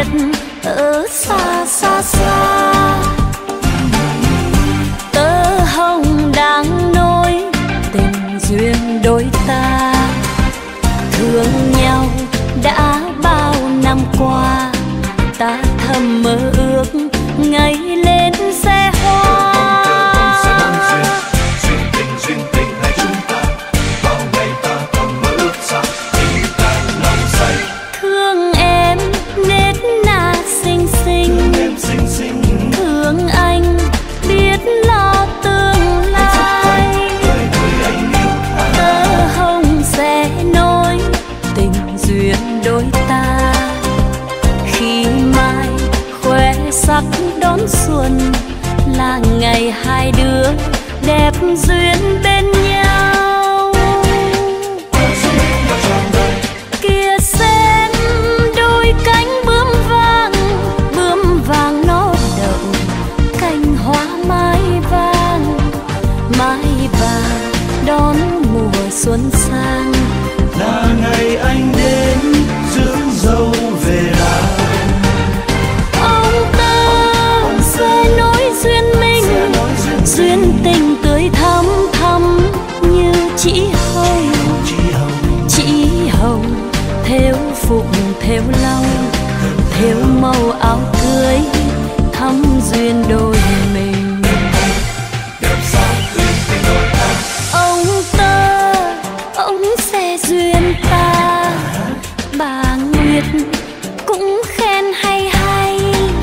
biệt ở xa xa xa. Tơ hồng đang nối tình duyên đôi ta, thương nhau đã bao năm qua. Ta thầm mơ ước ngày lên xe hoa. Duyên tình hai chúng ta, bao ngày ta thầm mơ ước xa, tình tan lòng say. Thương em nết na xinh xinh, thương anh biết lo tương lai. Tơ hồng sẽ nối tình duyên đôi ta, khi mai khoe sắc đón xuân là ngày hai đứa đẹp duyên bên nhau. Kia xem đôi cánh bướm vàng nó đậu cành hoa mai vàng đón mùa xuân sang. Là ngày anh đến dưỡng dâu về làng. Ông ta sẽ nối duyên mình, duyên tình tươi thắm thắm như chỉ hồng. Chỉ hồng thêu phụng thêu long, thêu màu áo cưới thắm duyên đôi mình. Ông sẽ duyên ta, bà Nguyệt cũng khen hay hay.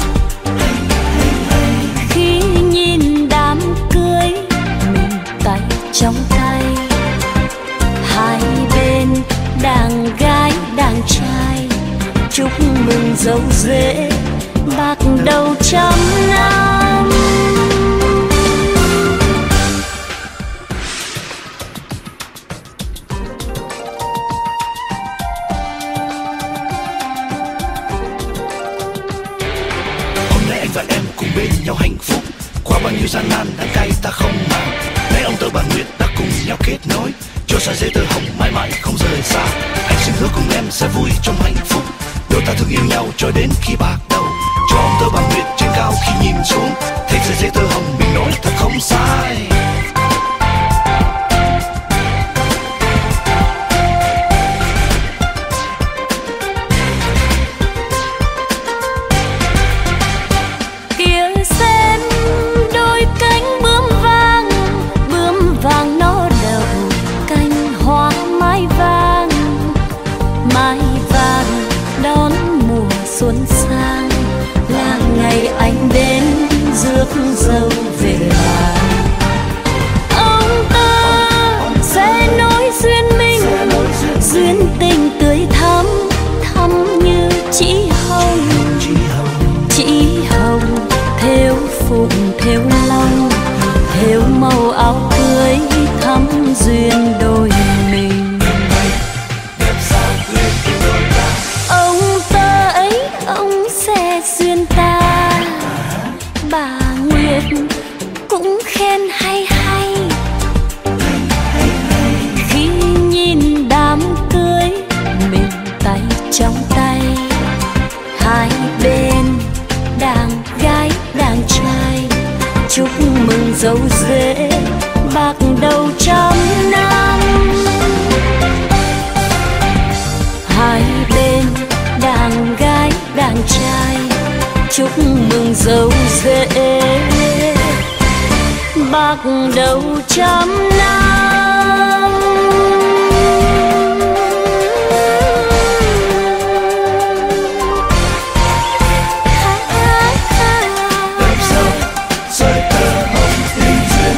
Khi nhìn đám cưới mình tay trong tay, hai bên đàn gái đàn trai chúc mừng dâu rể bạc đầu trăm năm. Và em cùng bên nhau hạnh phúc qua bao nhiêu gian nan đắng cay ta không màng. Nay ông tơ bà Nguyệt đã cùng nhau kết nối, cho sợi dây tơ hồng mãi mãi không rời xa. Anh xin hứa cùng em sẽ vui trong hạnh phúc, đôi ta thương yêu nhau cho đến khi bạc đầu. Cho ông tơ bà Nguyệt trên cao khi nhìn xuống, thấy sợi dây tơ hồng mình nối thật không sai. Xuân sang là ngày anh đến rước dâu về làng. Ông ta sẽ nối duyên mình, duyên tình tươi thắm thắm như chỉ hồng. Chỉ hồng thêu phụng thêu long, thêu màu áo cưới thắm duyên đôi mình. Ông sẽ duyên ta, bà Nguyệt cũng khen hay hay. Khi nhìn đám cưới mình tay trong tay, hai bên đàn gái đàn trai chúc mừng dâu rể bạc đầu trăm năm. Hai bên đàn gái đàn trai chúc mừng dâu rể bạc đầu trăm năm. Đẹp dâu sợi tơ hồng tình duyên.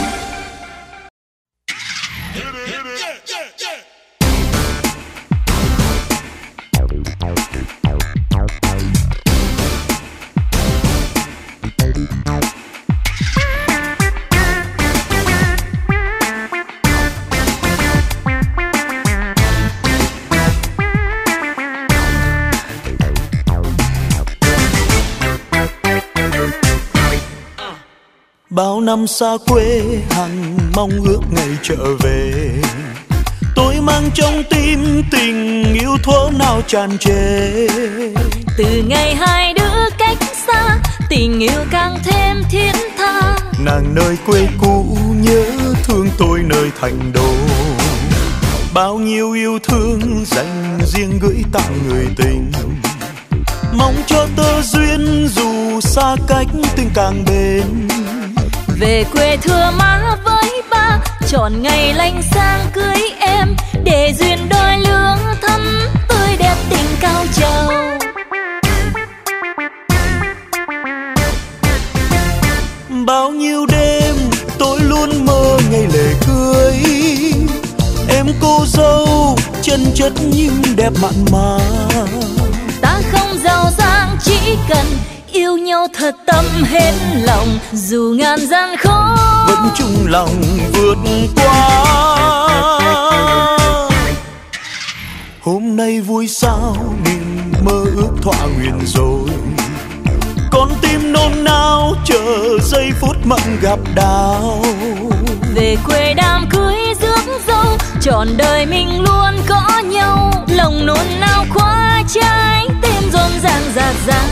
Bao năm xa quê hằng mong ước ngày trở về, tôi mang trong tim tình yêu thuở nào tràn trề. Từ ngày hai đứa cách xa, tình yêu càng thêm thiết tha. Nàng nơi quê cũ nhớ thương tôi nơi thành đô. Bao nhiêu yêu thương dành riêng gửi tặng người tình. Mong cho tơ duyên dù xa cách tình càng bền. Về quê thưa má với ba, chọn ngày lành sang cưới em, để duyên đôi lứa thắm tươi đẹp tình cao trầu. Bao nhiêu đêm tôi luôn mơ ngày lễ cưới. Em cô dâu chân chất nhưng đẹp mặn mà. Ta không giàu sang chỉ cần yêu nhau thật tâm hết lòng, dù ngàn gian khó vẫn chung lòng vượt qua. Hôm nay vui sao niềm mơ ước thỏa nguyện rồi. Con tim nôn nao chờ giây phút mộng gặp đào. Về quê đám cưới rước dâu, trọn đời mình luôn có nhau. Lòng nôn nao khóa trái tim rộn ràng rạt rào.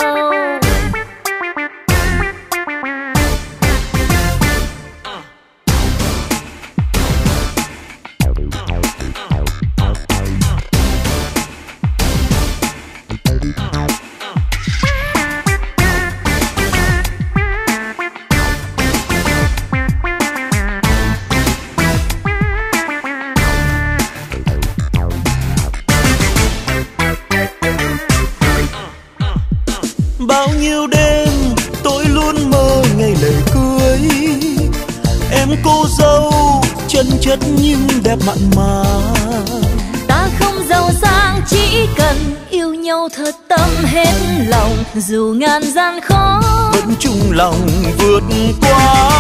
Bao nhiêu đêm tôi luôn mơ ngày lễ cưới. Em cô dâu chân chất nhưng đẹp mặn mà. Ta không giàu sang chỉ cần yêu nhau thật tâm hết lòng, dù ngàn gian khó vẫn chung lòng vượt qua.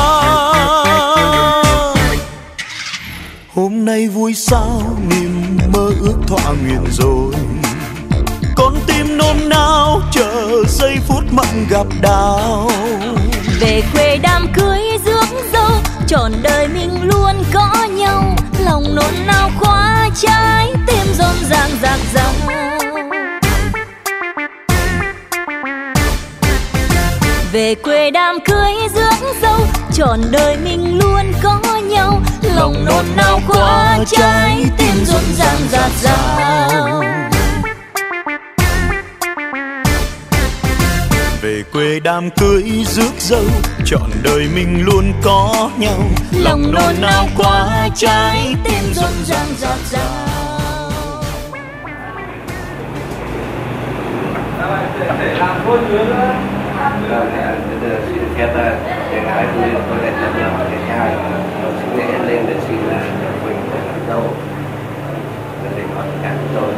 Hôm nay vui sao niềm mơ ước thỏa nguyện rồi. Con tim nôn nao chờ giây phút mộng gặp đào. Về quê đám cưới rước dâu, trọn đời mình luôn có nhau. Lòng nôn nao khóa trái tim rộn ràng rạc rào. Về quê đám cưới rước dâu, trọn đời mình luôn có nhau. Lòng nôn nao khóa trái tim rộn ràng rạc rào. Về quê đám cưới rước dâu, trọn đời mình luôn có nhau. Lòng nôn nao khóa trái tim rộn ràng rạt rào. Để làm thôi nữa. Xin phép để nói tôi lại thật lòng để trai xin lễ lên để xin là mình dâu để có cả tôi.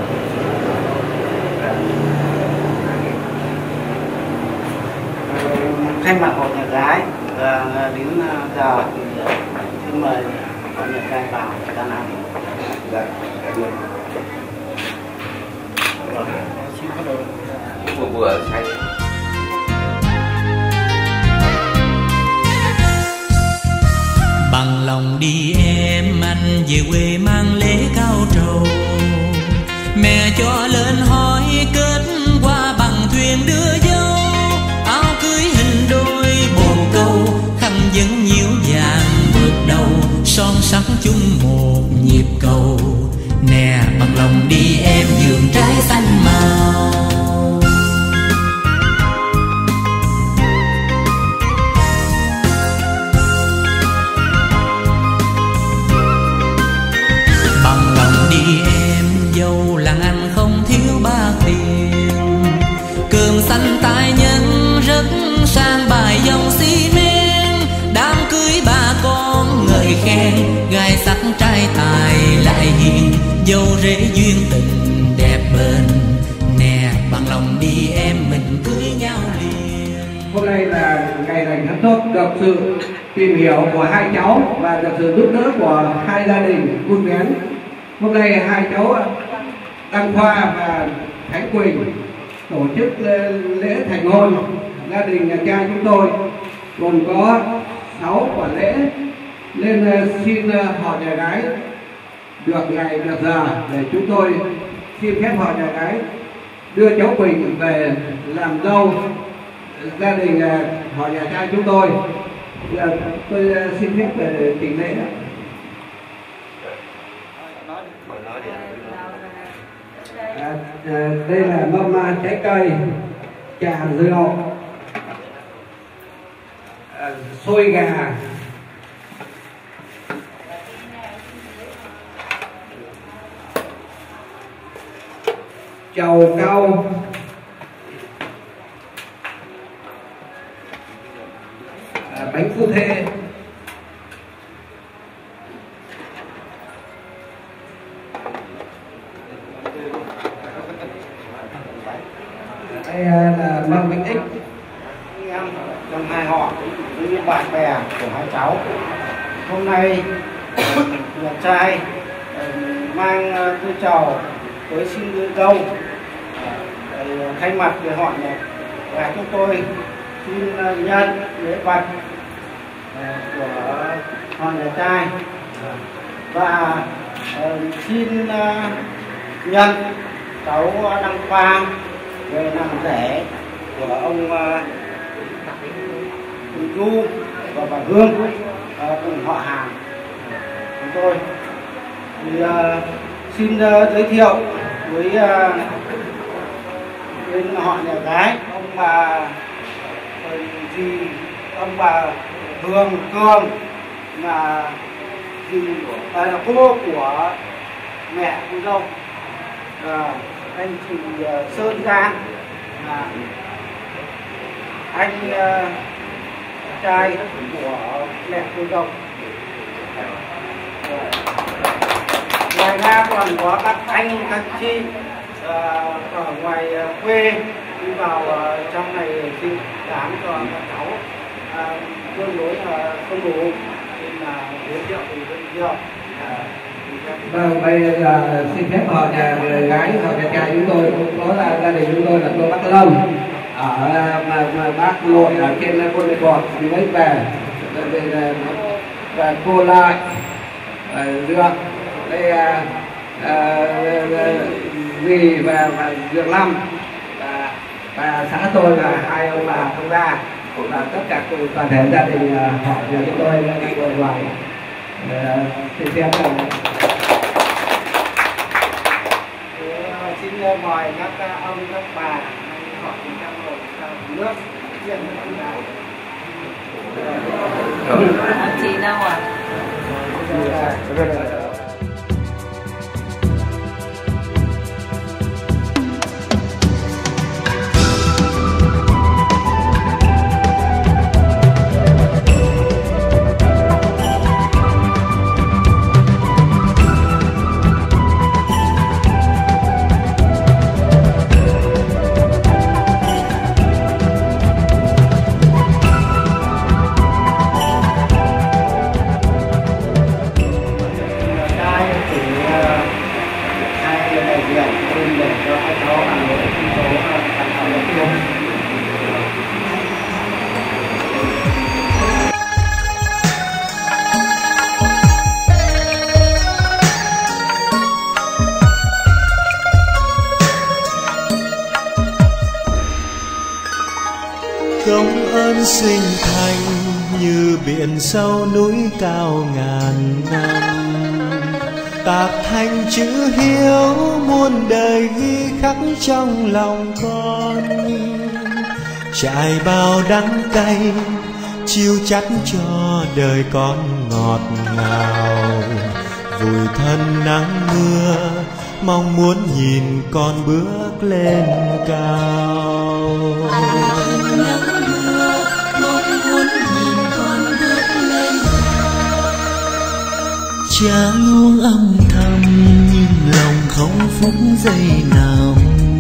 Thay mặt hội nhà gái đến giờ thì xin mời hội nhà gái vào gian ăn. Dạ, cảm ơn. Xin bắt đầu. Vừa say. Bằng lòng đi em, anh về quê mang lễ cao trầu. Mẹ cho lên hỏi kết qua bằng thuyền đưa dâu. Áo cưới hình đôi bồ câu, khăn vấn nhiễu vàng vượt đầu. Son sắc chung một nhịp cầu. Nè bằng lòng đi em vườn trái xanh màu. Bằng lòng đi em, dâu làng anh không thiếu bạc tiền. Cơm xanh tài nhân rất sang bài dòng xi men. Đám cưới ba con ngợi khen, gai sắc trai tài lại hiền. Dâu rể duyên tình đẹp bền. Nè bằng lòng đi em mình cưới nhau liền. Hôm nay là ngày lành rất tốt, được sự tìm hiểu của hai cháu và được sự giúp đỡ của hai gia đình Cun Bén. Hôm nay hai cháu Đăng Khoa và Khánh Quỳnh tổ chức lễ thành hôn gia đình nhà trai chúng tôi, gồm có 6 quả lễ, nên xin họ nhà gái được ngày được giờ để chúng tôi xin phép họ nhà gái đưa cháu Quỳnh về làm dâu gia đình họ nhà trai chúng tôi. Tôi xin phép về trình lễ. Đây là mâm trái cây, trà rượu, xôi gà, trầu cau, bánh phu thê, đây là mâm bánh ích. Em trong hai họ với bạn bè của hai cháu, hôm nay nhà trai mang thư chào tới xin đưa dâu. Thay mặt về họ nhà gái chúng tôi xin nhận lễ vật của họ nhà trai và xin nhận cháu Đăng Khoa về làm rể của ông Du và bà Hương cùng họ hàng chúng tôi. Thì xin giới thiệu với bên họ nhà gái ông bà Hương Cương là cô của mẹ cô dâu, anh chị Sơn Giang là anh trai của mẹ cô dâu. Ngoài ra còn có các anh các chị ở ngoài quê đi vào trong này xin đám cho các cháu tương đối là không đủ nên là giới thiệu thì giới thiệu. Vâng, bây giờ xin phép họ nhà gái họ nhà trai chúng tôi có là gia đình chúng tôi là cô Bác Lâm ở mà bác nội ở trên Buôn Mê Thuột đi lấy về và cô Lại Dượng đây dì và Dượng Lâm và xã tôi là hai ông bà thông gia cũng là tất cả cùng toàn thể gia đình họ nhà chúng tôi đi ngồi ngoài xin phép. Xin mời các ông các bà họ trong một nước riêng chị đâu ạ? Công ơn sinh thành như biển sâu núi cao ngàn năm, tạc thành chữ hiếu muôn đời ghi khắc trong lòng con. Trải bao đắng cay chiêu chắt cho đời con ngọt ngào, vùi thân nắng mưa mong muốn nhìn con bước lên cao. Cha luôn âm thầm nhưng lòng không phút giây nào,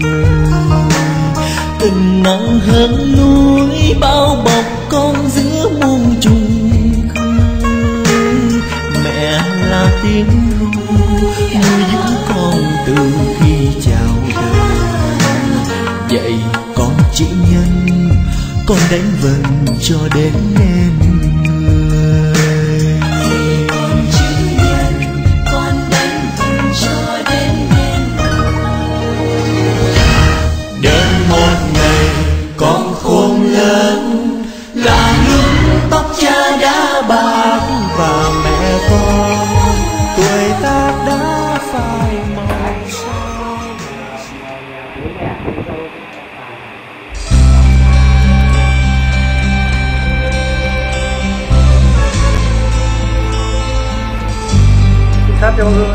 tình nặng hơn núi bao bọc con giữa muôn trùng khơi. Mẹ là tiếng ru nuôi dưỡng con từ khi chào đời, vậy con chỉ nhân con đánh vần cho đến em. quá Châu ơi.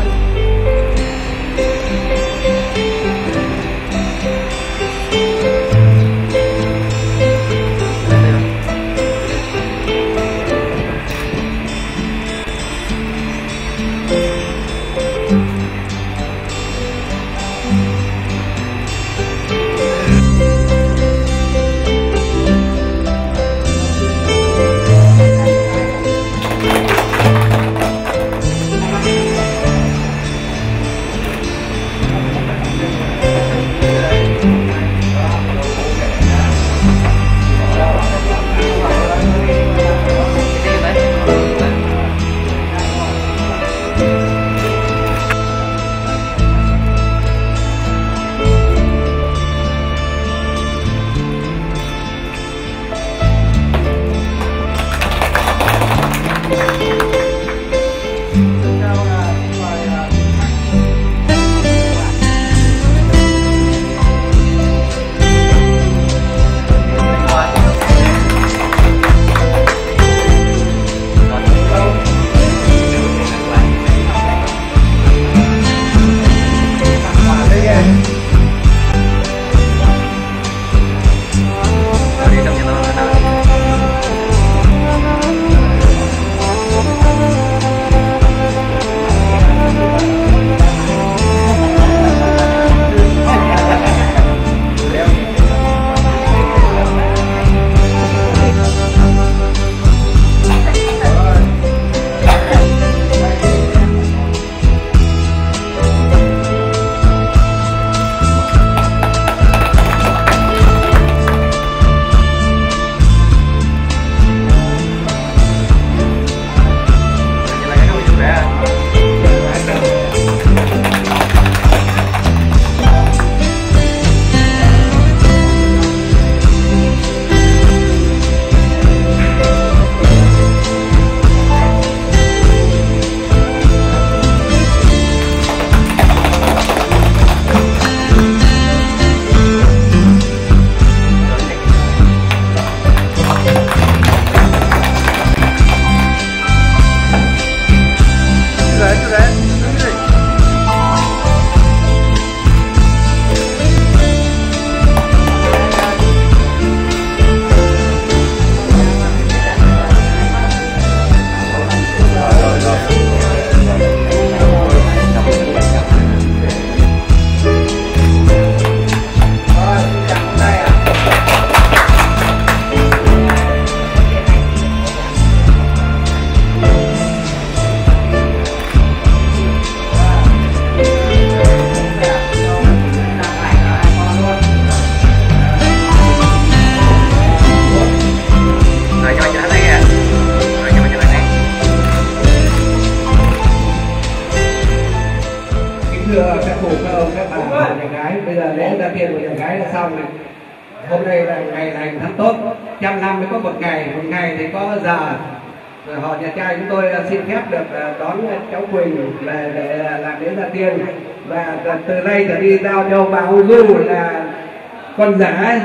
Thưa các cụ, các ông, các bà và nhà gái, bây giờ lễ ra tiền của nhà gái là xong này. Hôm nay là ngày lành tháng tốt, 100 năm mới có một ngày thì có giờ. Rồi họ nhà trai chúng tôi xin phép được đón cháu Quỳnh về để làm lễ ra tiền, và từ nay trở đi giao cho bà Âu Du là con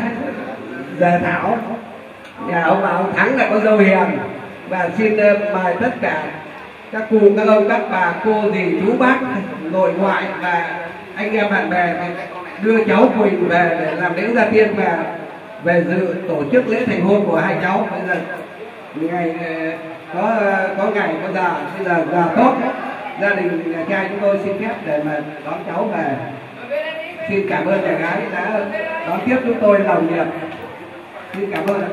giả Thảo, nhà ông bà ông Thắng là có dâu Hiền. Và xin mời tất cả các cụ, các ông, các bà, cô dì, chú bác, nội ngoại và anh em bạn bè đưa cháu Quỳnh về để làm lễ gia tiên và về dự tổ chức lễ thành hôn của hai cháu. Bây giờ ngày có ngày có giờ, bây giờ tốt, gia đình nhà trai chúng tôi xin phép để mà đón cháu về. Xin cảm ơn nhà gái đã đón tiếp chúng tôi lòng nhiệt. Xin cảm ơn.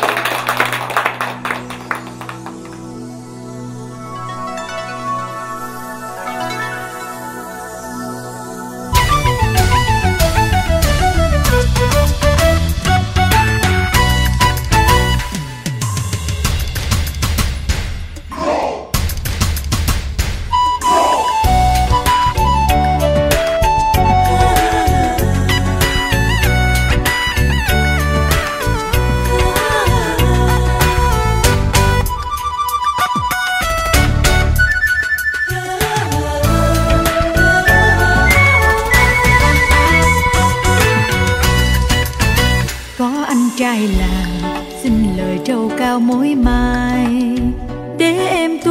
trai làng xin lời trầu cao mối mai để em tuổi thề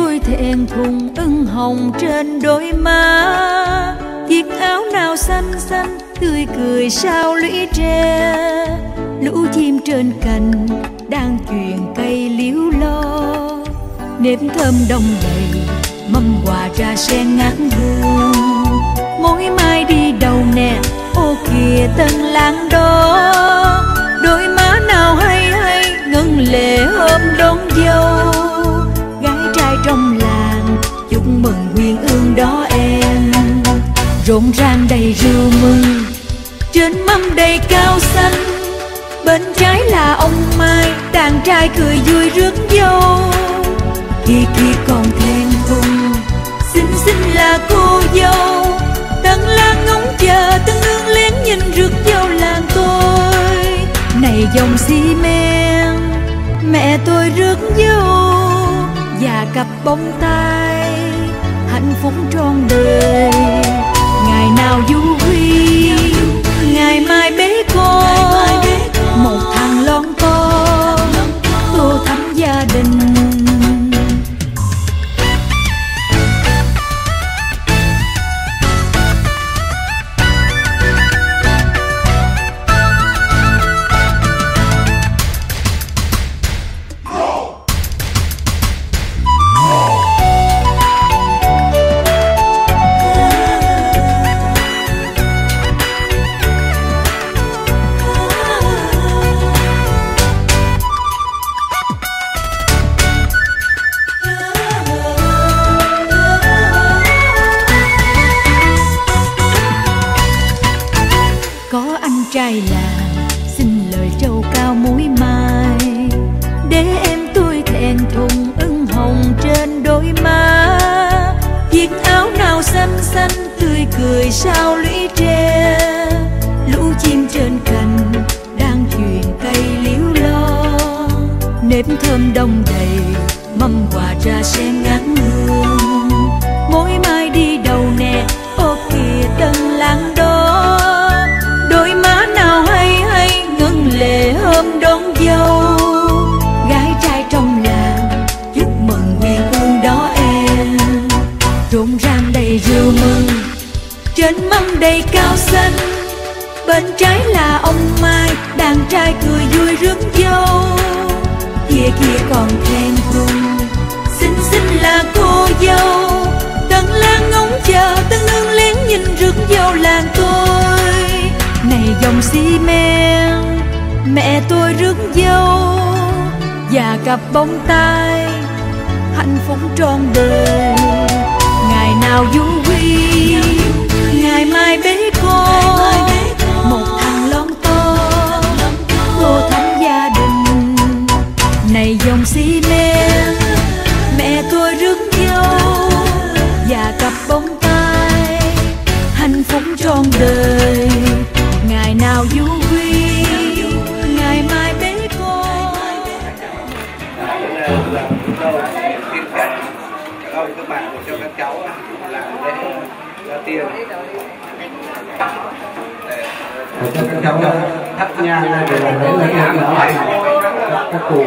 thẹn thùng ửng hồng trên đôi má. Chiếc áo nào xanh xanh tươi cười sao lũy tre. Lũ chim trên cành đang chuyền cây liễu lo. Nếp thơm đông đầy mâm quà trà sen ngát hương. Mỗi mai đi đâu nè, ô kìa tân lang đó. Đôi má nào hay hay ngân lệ hôm đón dâu. Gái trai trong làng chúc mừng huyền ương đó em. Rộn ràng đầy rượu mừng, trên mâm đầy cao xanh. Bên trái là ông Mai, đàn trai cười vui rước dâu. Kia kia còn thẹn thùng, xinh xinh là cô dâu. Tân lang ngóng chờ, tân nương lén nhìn rước dâu làng tôi. Này dòng xi men, mẹ tôi rước dâu. Và cặp bông tai, hạnh phúc trọn đời. Ngày nào du huy, ngày mai bế con. Một thằng lon to, tô thắm gia đình. Trai làng xin lời trầu cao mũi mai. Để em tôi thẹn thùng ửng hồng trên đôi má. Chiếc áo nào xanh xanh tươi cười sao lũy tre. Lũ chim trên cành đang chuyền cây liễu lo. Nếp thơm đông đầy mâm quà trà sen ngát hương. Mỗi mai đi đâu nè, ô kìa tân lang đó. Đôi má nào hay hay ngân lệ hôm đón dâu. Gái trai trong làng chúc mừng huyền ương đó em. Rộn ràng đầy rượu mừng, trên mâm đầy cao xanh. Bên trái là ông Mai, đàn trai cười vui rước dâu. Kia kia còn thẹn thùng, xinh xinh là cô dâu. Tân lang ngóng chờ, tân nương lén nhìn rước dâu làng tôi. Này dòng xi men, mẹ tôi rước dâu. Và cặp bông tai, hạnh phúc trọn đời. Ngày nào du huy, ngày mai bế con. Một thằng lon to, tô thắm gia đình. Này dòng xi men, mẹ tôi rước dâu. Và cặp bông tai, hạnh phúc trọn đời. Ngày nào du huy, ngày mai bế con. Chúng tôi xin phép các ông các bạn cho các cháu làm lễ ra tiền. Cho các cháu thắp nhang ra để làm lễ lấy nhang ở lại các cụ.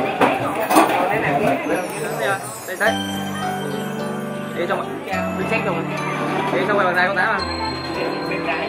Đây sách. Để trong mình sách rồi. Để trong bàn tay con tá mà. Bên trái.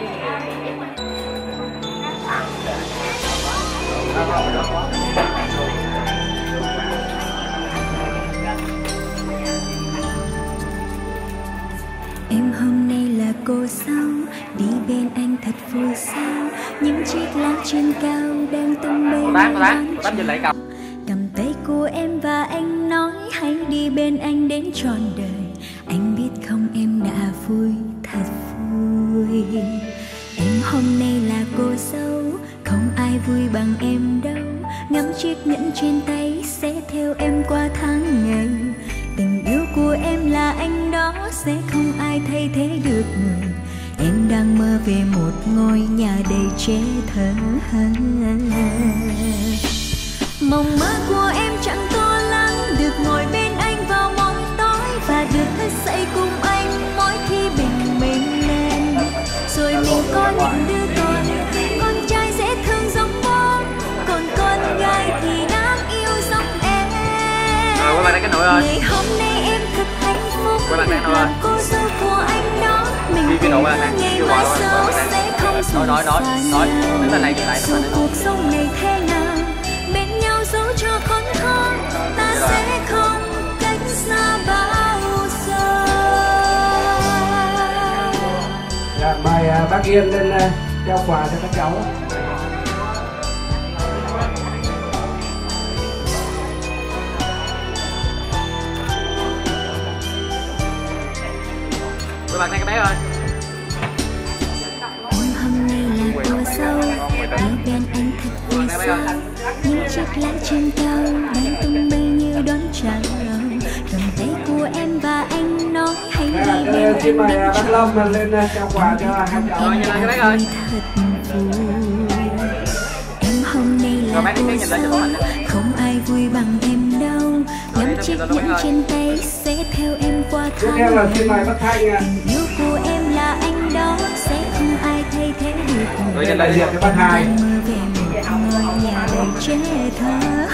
Em hôm nay là cô dâu, đi bên anh thật vui sao. Những chiếc lá trên cao đang tung bay. Bác nhìn lại cầm. Cầm tay của em và anh nói hãy đi bên anh đến trọn đời. Anh biết không em đã vui, thật vui. Em hôm nay là cô dâu, không ai vui bằng em đâu. Ngắm chiếc nhẫn trên tay sẽ theo em qua tháng ngày. Tình yêu của em là anh đó, sẽ không ai thay thế được người. Em đang mơ về một ngôi nhà đầy trẻ thơ. Mộng mơ của em chẳng to lắm, được ngồi bên anh vào mong tối. Và được thức dậy cùng anh mỗi khi bình minh lên. Rồi mình có những đứa con trai dễ thương giống bố, còn con gái thì đáng yêu giống em. Quay lại cái nồi rồi. Ngày hôm nay em thật hạnh phúc, được làm cô dâu của anh đó. Mình cùng ngày mai sau sẽ không rời xa nhau. Dù cuộc sống này thế nào, bên nhau dẫu cho khốn khó, ta sẽ không cách xa bao giờ. Dạ, mời bác Yên lên trao quà cho các cháu. Các bạn thấy cái bé ơi. Em hôm nay là cô dâu, ở bên anh thật vui sướng. Những chiếc lá trên cao đang tung bay như đón chào. Cầm tay của em và anh nói hãy đi bên anh. Xin mời bác Lâm lên trao quà cho hai cháu. Cái bé ơi. Em hôm nay là cô dâu, không ai vui bằng em đâu. Ngắm chiếc nhẫn trên tay sẽ theo em qua Tiếp theo là xin mời bác Thanh. Tình yêu của em là anh đó, sẽ không ai thay thế được. Đây là diện cho bác Hai. Mơ về một ngôi nhà đầy trẻ thơ.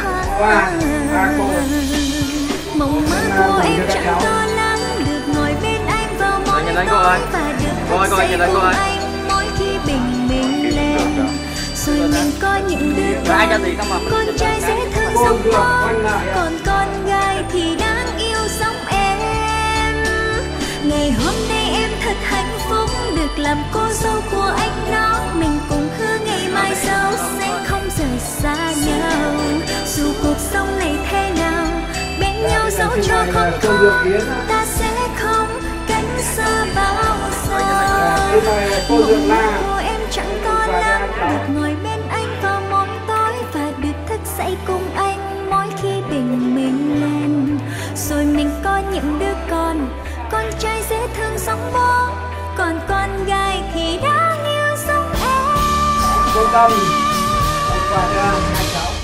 Mộng mơ của em chẳng to lắm, được ngồi bên anh vào mỗi tối và được thức dậy cùng anh mỗi khi bình minh lên. Rồi mình có những đứa con trai dễ thương giống con, còn con gái thì đáng yêu giống em. Ngày hôm nay em thật hạnh phúc, được làm cô dâu của anh nó. Mình cùng hứa ngày mai sau sẽ không rời xa nhau. Dù cuộc sống này thế nào, bên nhau dẫu cho khốn khó, ta sẽ không cách xa bao giờ. Mộng mơ của em chẳng to lắm, được ngồi bên anh vào mỗi tối và được thức dậy cùng anh mỗi khi bình minh lên. Rồi mình có những đứa con trai dễ thương giống bố, còn con gái thì đáng yêu giống em. Cô Tâm, quà cho hai cháu.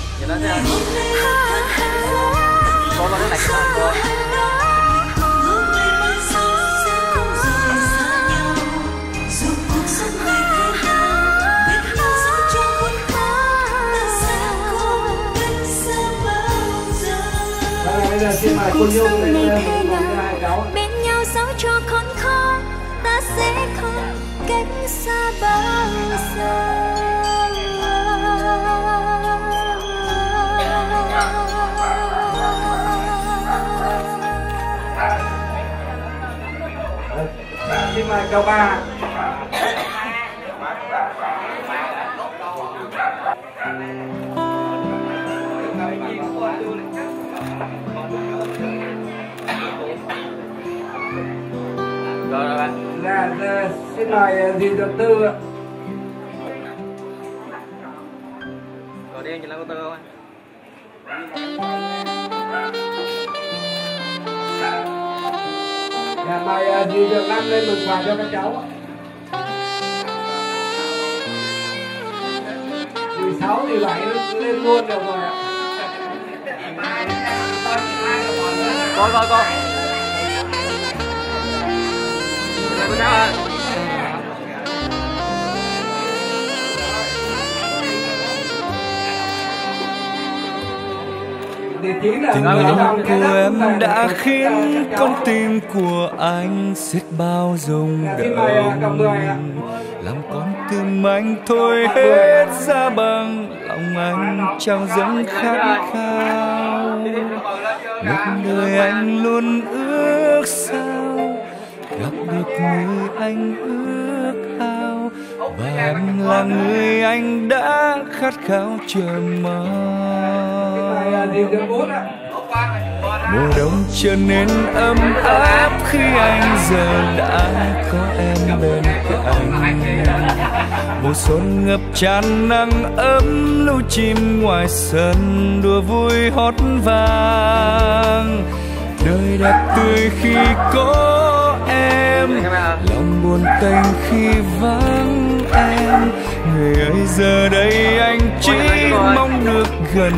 Cô vào cái này cô. Bây giờ xin mời cô Nhung lên hai cháu. Bên nhau dẫu cho khốn khó, ta sẽ không cách xa bao giờ. Xin mời cháu ba. Dạ, xin mời dì Luật Tư ạ. Rồi đi anh nhìn lại cô Tư không? Dạ, mời dì Luật Nam lên mừng quà cho các cháu. Dì Sáu, dì Bảy lên luôn được rồi ạ. Coi. Cô cháu ơi. Tình yêu của em đã khiến con tim của anh xiết bao rung động, làm con tim anh thôi hết ra bằng lòng anh trao dâng khát khao. Một đời anh luôn ước sao gặp được người anh ước ao, và em là người anh đã khát khao chờ mong. Mùa đông trở nên ấm áp khi anh giờ đã có em bên cạnh. Mùa xuân ngập tràn nắng ấm, lưu chim ngoài sân đùa vui hót vang. Đời đẹp tươi khi có em, lòng buồn tênh khi vắng em. Người ơi giờ đây anh chỉ mong được gần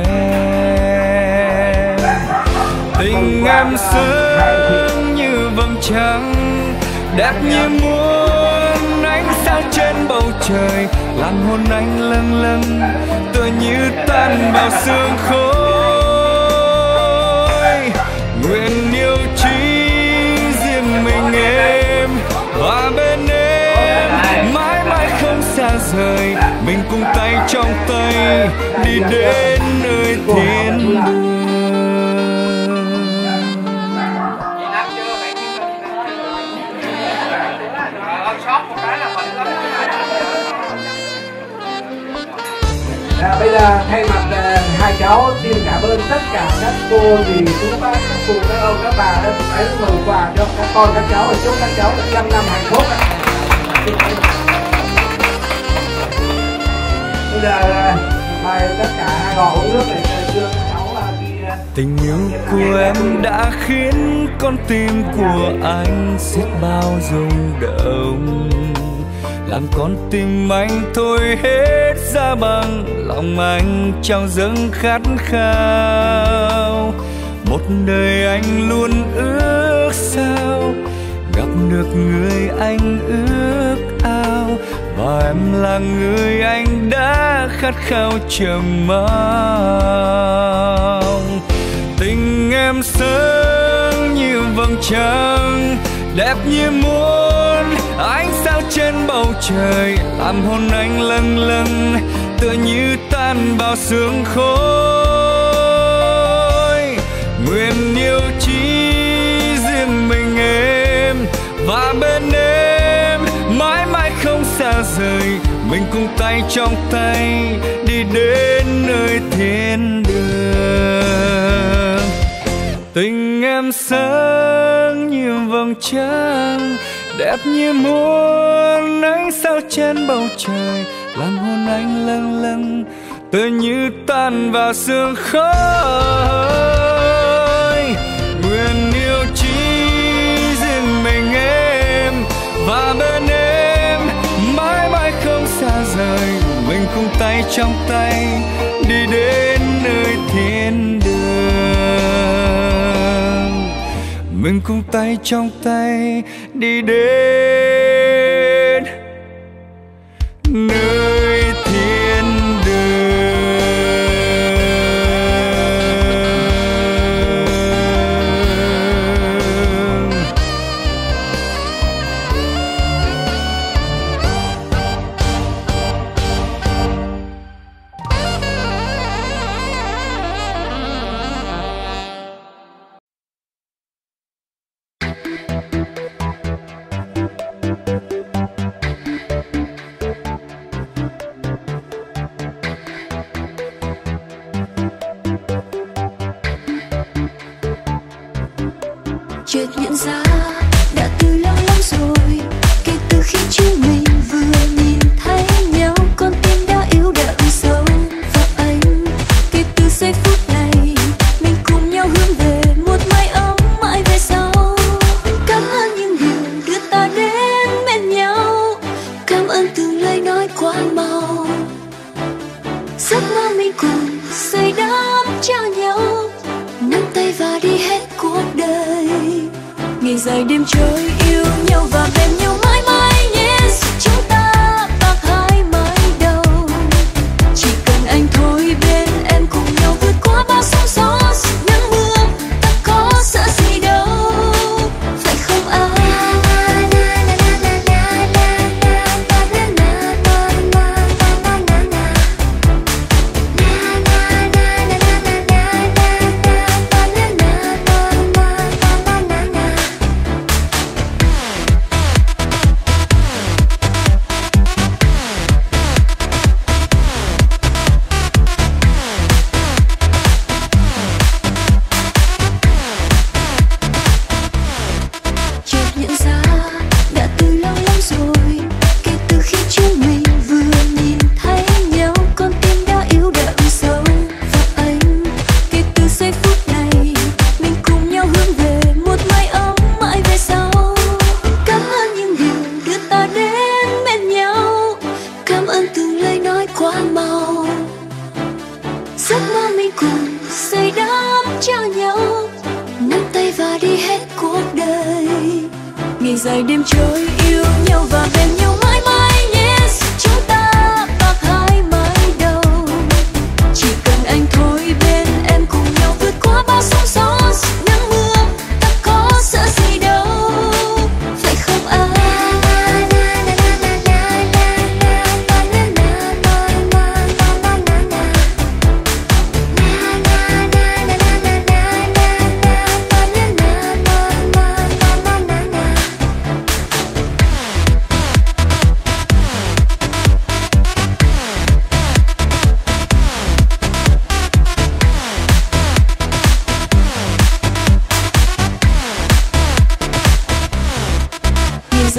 em. Tình em sớm như vầng trăng, đẹp như muôn ánh sao trên bầu trời, làm hồn anh lâng lâng tựa như tan vào sương khói. Nguyện yêu chỉ rời, mình cùng tay trong tay đi đến nơi thiên đường. Bây giờ thay mặt hai cháu xin cảm ơn tất cả các cô dì chú bác các cụ các ông các bà đã đến mừng quà cho các con các cháu và chúc các cháu được 5 năm hạnh phúc. Bây giờ mời tất cả hai họ uống nước để đưa các cháu đi. Tình yêu của em đã khiến con tim của anh xiết bao rung động, làm con tim anh thôi hết ra bằng lòng anh trao dâng khát khao. Một đời anh luôn ước sao gặp được người anh ước ao, và em là người anh đã khát khao chờ mong. Tình em sáng như vầng trăng, đẹp như muôn ánh sao trên bầu trời, làm hồn anh lâng lâng tựa như tan vào sương khói. Nguyện yêu chỉ riêng mình em, và bên em mãi mãi không xa rời, mình cùng tay trong tay đi đến nơi thiên đường. Tình em sáng như vầng trăng, đẹp như muôn ánh sao trên bầu trời, làm hồn anh lâng lâng tựa như tan vào sương khói. Nguyện yêu chỉ riêng mình em, và bên em mãi mãi không xa rời, mình cùng tay trong tay đi đến nơi thiên đường. Mình cùng tay trong tay đi đến nơi thiên đường. Chợt nhận ra đã từ lâu lắm rồi, kể từ khi chúng mình vừa nhìn thấy nhau, con tim đã yếu đậm sâu vào anh. Kể từ giây phút này mình cùng nhau hướng về một mái ấm mãi về sau. Cảm ơn những điều đưa ta đến bên nhau, cảm ơn từng lời nói quá mau. Giấc mơ mình cùng xây đắp cho nhau, nắm tay và đi hết cuộc đời. Ngày dài đêm trôi yêu nhau và bên nhau mãi mãi. Yes, chúng ta bạc hai mái đầu, chỉ cần anh thôi bên em cùng nhau vượt qua bao sóng gió nắng mưa. Ta có sợ gì đâu, phải không anh? Ngày dài đêm trôi yêu nhau và bên nhau mãi mãi. Yes, chúng ta bạc hai mái đầu, chỉ cần anh thôi bên em cùng nhau vượt qua bao sóng gió nắng mưa. Ta có sợ gì đâu, phải không anh?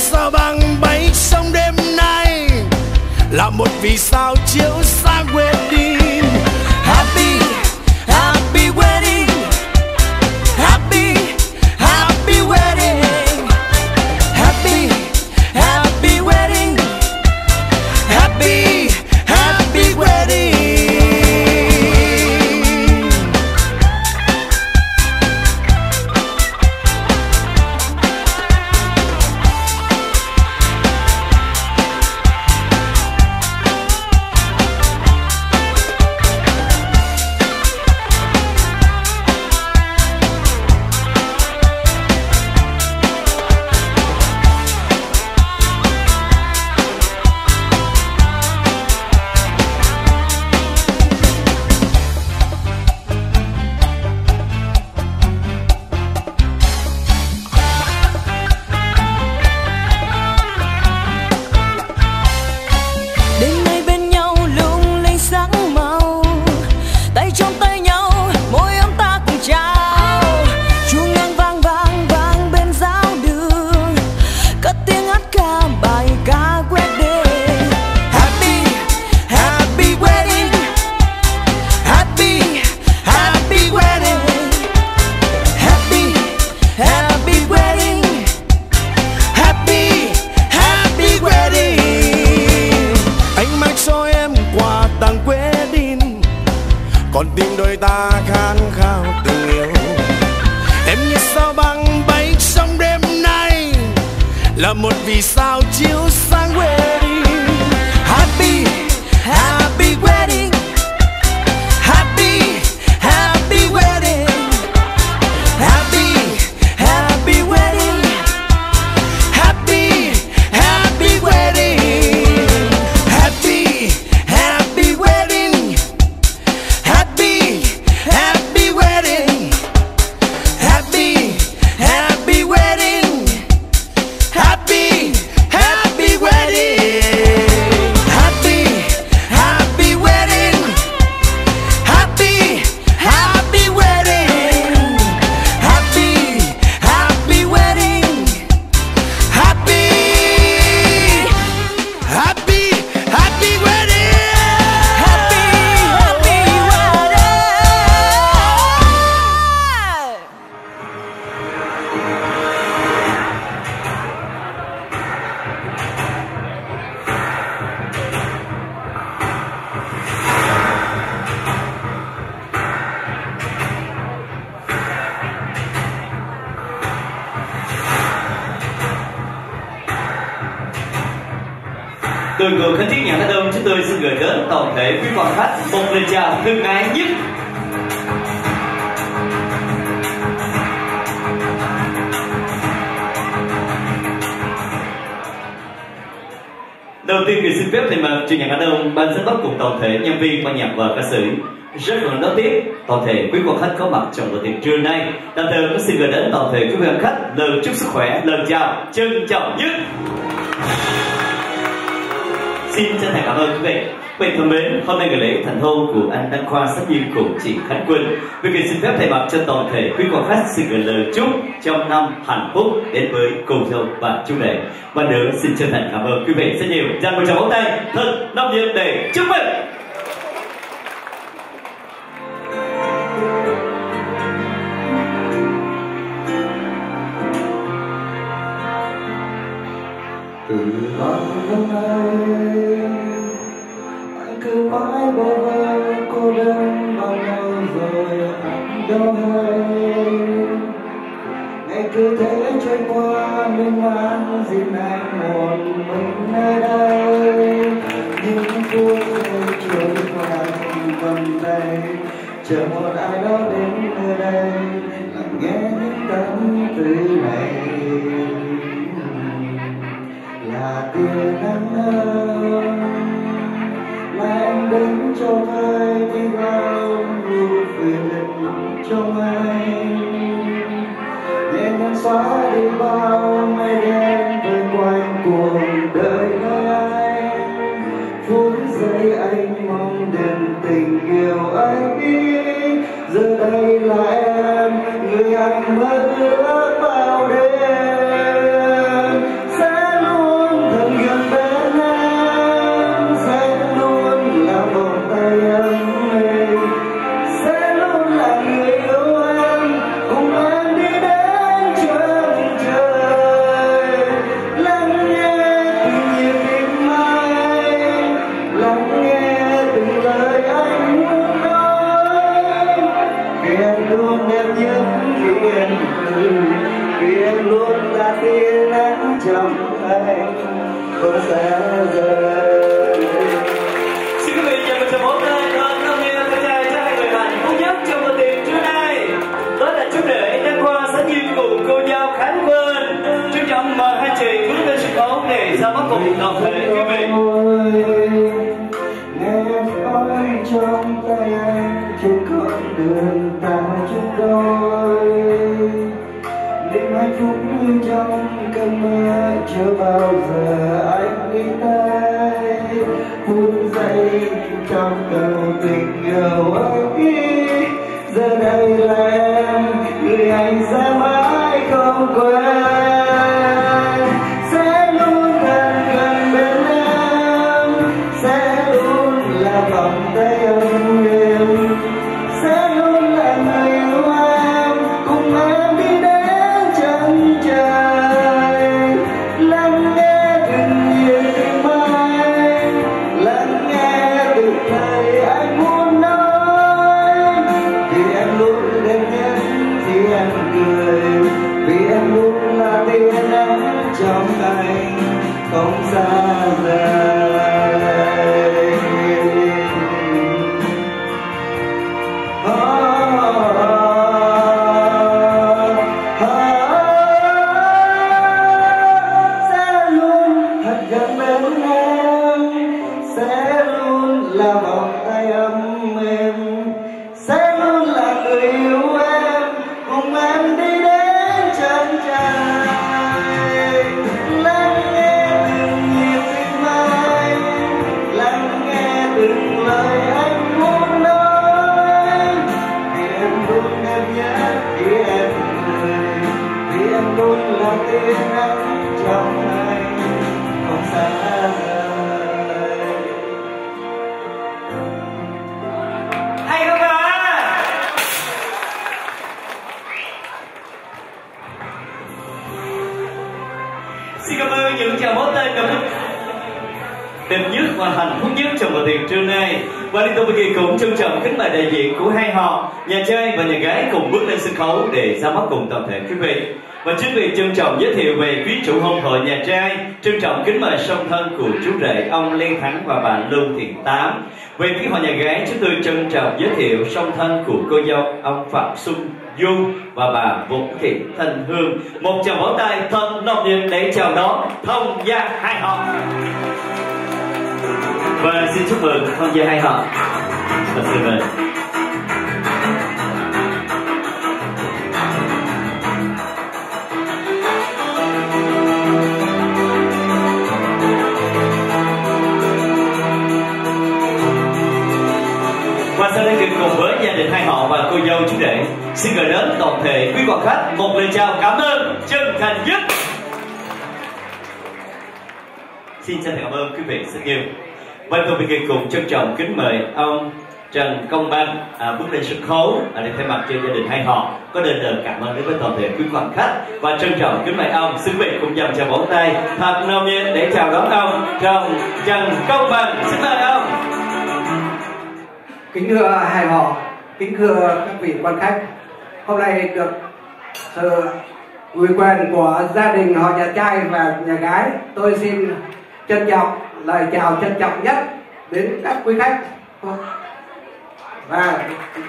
sao băng bẫy trong đêm nay là một vì sao chiếu sáng wedding. Happy, happy wedding. Happy, happy wedding. Happy, happy wedding. Happy, happy wedding. Còn tim đôi ta khát khao tình yêu. Em như sao băng bay trong đêm nay là một vì sao chiếu sáng wedding. Happy, happy wedding. Happy, happy wedding. Happy, happy wedding. Happy, happy wedding. Happy, happy wedding. Happy, happy wedding. Happy, happy wedding. Happy, happy wedding. Happy, happy wedding. Happy, happy wedding. Happy, happy wedding. Happy, happy, happy wedding. Happy, happy wedding. Từ cuộc khánh tiết nhạc Á Đông, chúng tôi xin gửi đến toàn thể quý quan khách một lời chào thân ái nhất. Đầu tiên thì xin phép thay mặt chuyên nhạc Á Đông, ban giám đốc cùng toàn thể nhân viên ban nhạc và ca sĩ rất là nối tiếp toàn thể quý quan khách có mặt trong bữa tiệc trưa nay. Đồng thời cũng xin gửi đến toàn thể quý quan khách lời chúc sức khỏe, lời chào trân trọng nhất. Xin chân thành cảm ơn quý vị. Quý vị thân mến, hôm nay ngày lễ thành hôn của anh Đăng Khoa sắp duyên cùng chị Khánh Quỳnh. Quý vị xin phép thay mặt cho toàn thể quý quan khách xin gửi lời chúc trong năm hạnh phúc đến với cô dâu và chú rể. Và nữa xin chân thành cảm ơn quý vị rất nhiều. Dành một tràng vỗ tay thật nồng nhiệt để chúc mừng. Từ bao năm nay anh cứ mãi bơ vơ cô đơn bao lâu rồi anh đâu hay. Ngày cứ thế trôi qua mênh mang riêng anh một mình nơi đây. Những phút giây trôi qua vòng tay chờ một ai đó đến nơi đây lắng nghe những tâm tư này. Là tia nắng ơi, là em đứng trong ai đi vào ưu phiền trong anh. Nhẹ nhàng xóa đi bao mây đen vây quanh cuộc đời nơi anh. Phút giây anh mong đến tình yêu anh đi. Giờ đây là em, người anh mơ ước bao đêm. trong anh không xa rời. Xin quý vị dành một tràng vỗ tay thật nồng nhiệt và trai cho hai người hạnh phúc nhất trong bữa tiệc trưa nay. Đó là chú rể Đăng Khoa Sánh Duyên cùng cô dâu Khánh Vân. Trân trọng mời hai chị bước lên sân khấu để ra mắt cùng toàn thể quý vị. Nghe khói trong tay anh trên con đường ta chung đôi, niềm hạnh phúc như trong cơn mơ chưa bao giờ anh nghĩ tới. Phút giây trong cầu tình yêu ấy, giờ đây là em người anh sẽ mãi không quên. Sẽ luôn gần gần bên em, sẽ luôn là vòng tay ấm êm, sẽ luôn là người yêu em, cùng em đi đến chân trời. Lắng nghe từng nhịp tim anh, lắng nghe từng lời anh muốn nói. Vì em luôn đẹp nhất khi em cười, vì em luôn là tia nắng trong anh không xa rời. Sẽ luôn thật gần bên em, sẽ luôn là vòng tay ấm êm, sẽ luôn là người yêu em, cùng em đi đến chân trời. Lắng nghe từng nhịp tim anh, lắng nghe từng lời anh muốn nói. Vì em luôn đẹp nhất khi em cười, vì em luôn là tia nắng trong anh không xa rời. Hay không ạ? Xin cảm ơn những chàng vỗ tay đẹp nhất và hạnh phúc nhất trong bữa tiệc trưa nay. Và liên tục với kỳ cũng trân trọng kính mời đại diện của hai họ, nhà trai và nhà gái cùng bước lên sân khấu để ra mắt cùng toàn thể quý vị. Và trước vị trân trọng giới thiệu về quý chủ hôn hội nhà trai, trân trọng kính mời song thân của chú rể ông Lê Thắng và bà Lưu Thị Tám. Về phía họ nhà gái, chúng tôi trân trọng giới thiệu song thân của cô dâu ông Phạm Xuân Dung và bà Vũ Thị Thanh Hương. Một tràng vỗ tay thật nồng nhiệt để chào đón thông gia hai họ. Và xin chúc mừng thông gia hai họ. Và xin mời. Và sau đây kịp cùng với gia đình hai họ và cô dâu chú rể xin gửi đến toàn thể quý quan khách một lời chào cảm ơn chân thành nhất. Xin chân thành cảm ơn quý vị rất nhiều. Và tôi bây giờ cùng trân trọng kính mời ông Trần Công Banh bước lên sân khấu để thay mặt cho gia đình hai họ có đền lời cảm ơn đến với toàn thể quý quan khách. Và trân trọng kính mời ông xin quý vị cùng dành cho vỗ tay thật nồng nhiệt để chào đón ông Trần Công Banh. Xin mời ông. Kính thưa hai họ, kính thưa các vị quan khách, hôm nay được sự ủy quyền của gia đình họ nhà trai và nhà gái, tôi xin trân trọng lời chào trân trọng nhất đến các quý khách. Và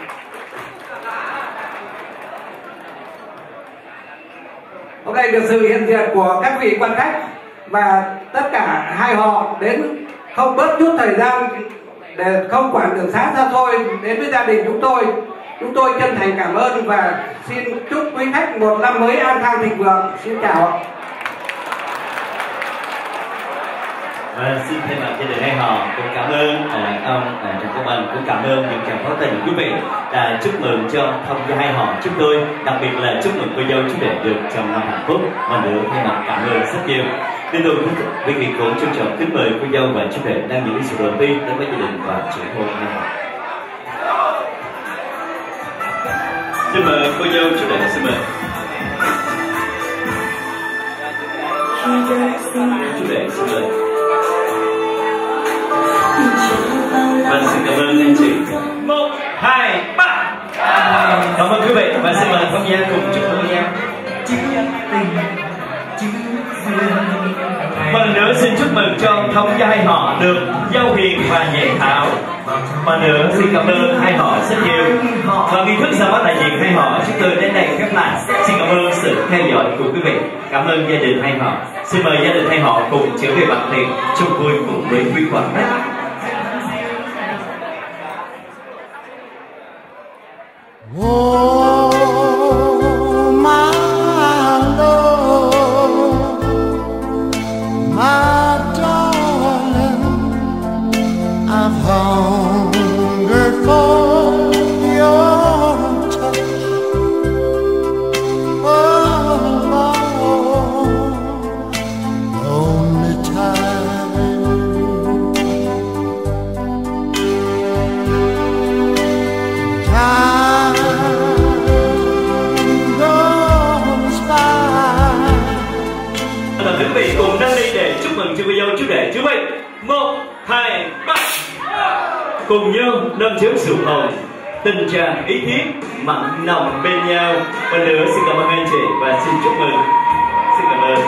hôm nay được sự hiện diện của các vị quan khách và tất cả hai họ đến không bớt chút thời gian để không quản đường xá xa xôi đến với gia đình chúng tôi chân thành cảm ơn và xin chúc quý khách một năm mới an khang thịnh vượng. Xin chào. Và xin thay mặt gia đình hai họ cũng cảm ơn ông Trần Công Banh, cũng cảm ơn những chàng pháo tay của quý vị đã chúc mừng cho thông gia hai họ chúng tôi, đặc biệt là chúc mừng cô dâu chú rể được trong năm hạnh phúc. Và nữa thay mặt cảm ơn rất nhiều. Liên tục quý vị cũng trân trọng kính mời cô dâu và chú rể đang những sự đầu tiên đến với gia đình và chủ hôn hai họ. Xin mời cô dâu chú rể, xin mời. Chú rể xin mời. Vâng, xin cảm ơn anh chị. 1, 2, 3. Cảm ơn quý vị và xin mời thông gia cùng chúc mừng nha. Một lần nữa xin chúc mừng cho thông giai họ được Giao Hiền và Nhẹ Thảo. Một lần nữa xin cảm ơn hai họ rất nhiều. Và nghi thức ra mắt đại diện hai họ chúng tôi đến đây khép lại. Xin cảm ơn sự theo dõi của quý vị. Cảm ơn gia đình hai họ. Xin mời gia đình hai họ cùng trở về bàn tiệc chung vui cùng với quý Quảng Bách. Cùng nhau nâng chén rượu hồng, tình trà ý thiết mặn nồng bên nhau. Một lần nữa xin cảm ơn anh chị và xin chúc mừng. Xin cảm ơn.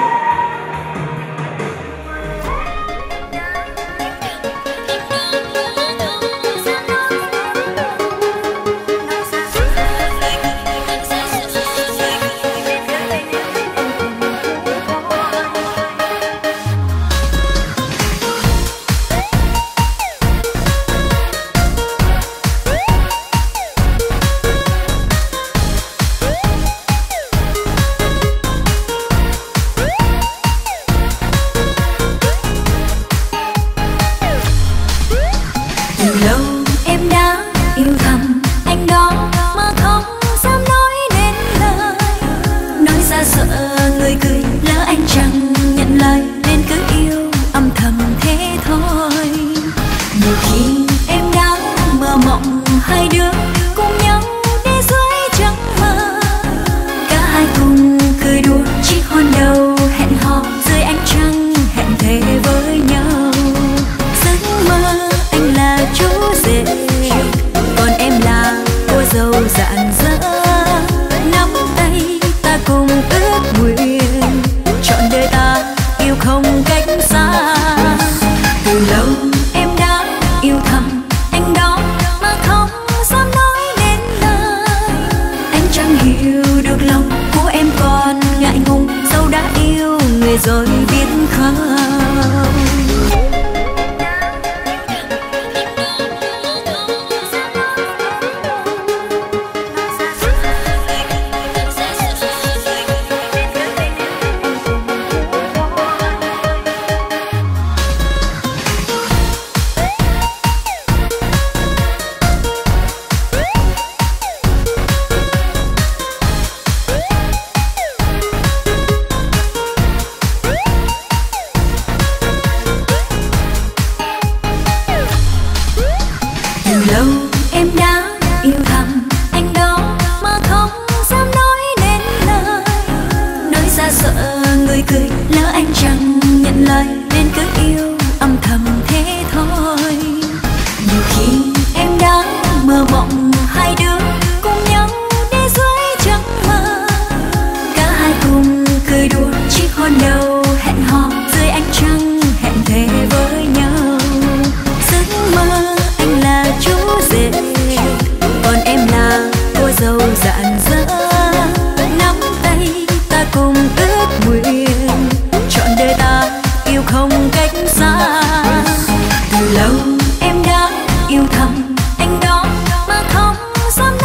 Lâu em đã yêu thầm anh đó mà không dám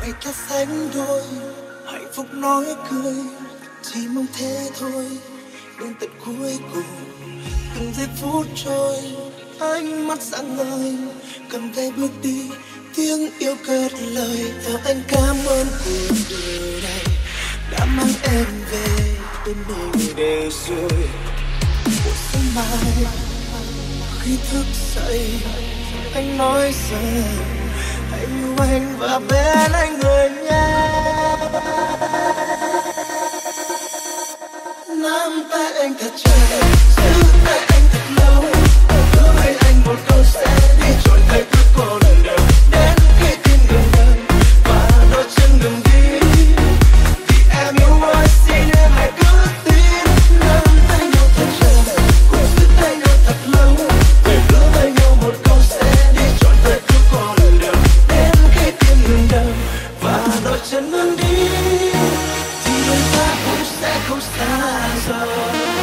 ngày ta sánh đôi, hạnh phúc nói cười, chỉ mong thế thôi. Đến tận cuối cùng, từng giây phút trôi, ánh mắt sáng ngời, cầm tay bước đi, tiếng yêu cất lời. Theo anh cảm ơn cuộc đời này đã mang em về bên mình để rồi. Một sớm mai khi thức dậy, anh nói rằng hãy yêu anh và bên anh người nhé. Nắm tay anh thật chặt, giữ tay anh thật lâu, hứa với anh một câu sẽ đi trọn đời cứ con đường đến khi tim ngừng đập và đôi chân ngừng đi. Vì em yêu anh xin em hãy cứ tin. Nắm tay nhau thật chặt, cùng giữ tay nhau thật lâu, hứa với nhau một câu sẽ đi trọn đời cứ con đường đến khi tim ngừng đập và đôi chân ngừng đi. Thì đôi ta cũng sẽ không xa rời.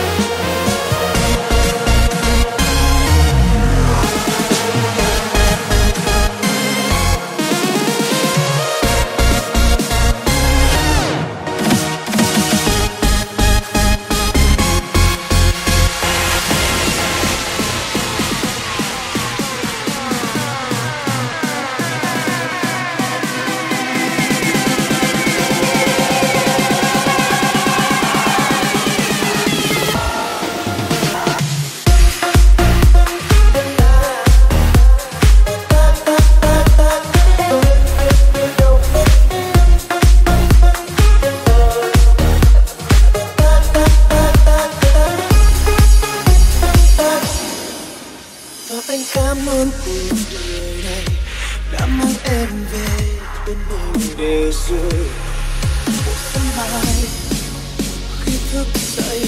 Anh cảm ơn cuộc đời này đã mang em về bên mình để rồi. Một sớm mai khi thức dậy,